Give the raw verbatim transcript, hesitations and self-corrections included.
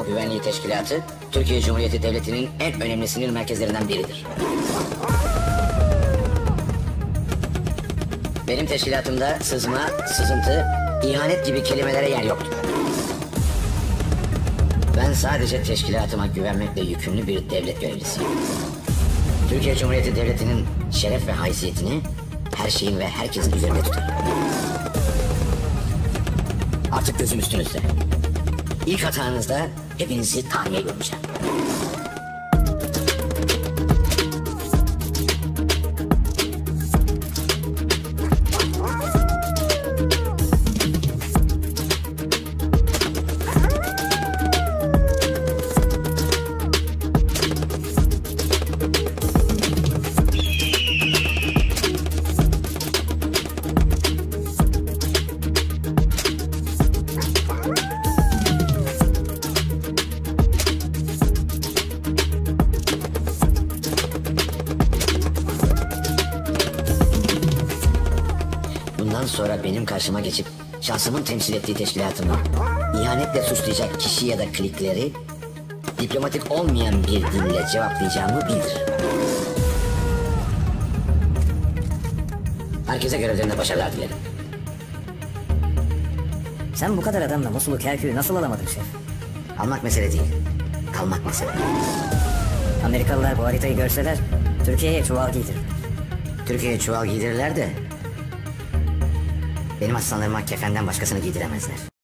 Güvenliği Teşkilatı, Türkiye Cumhuriyeti Devleti'nin en önemli sinir merkezlerinden biridir. Benim teşkilatımda sızma, sızıntı, ihanet gibi kelimelere yer yoktur. Ben sadece teşkilatıma güvenmekle yükümlü bir devlet görevlisiyim. Türkiye Cumhuriyeti Devleti'nin şeref ve haysiyetini her şeyin ve herkesin üzerinde tutar. Artık gözüm üstünüzde. İlk hatanızda hepinizi tahliye göreceğim. Bundan sonra benim karşıma geçip şahsımın temsil ettiği teşkilatımı ihanetle suçlayacak kişi ya da klikleri diplomatik olmayan bir dille cevaplayacağımı bildir. Herkese görevlerinde başarılar dilerim. Sen bu kadar adamla Musul'u, Kerkük'ü nasıl alamadın şef? Almak mesele değil, kalmak mesele. Amerikalılar bu haritayı görseler Türkiye'ye çuval giydirir. Türkiye'ye çuval giydirirler de benim aslanlarıma kefenden başkasını giydiremezler.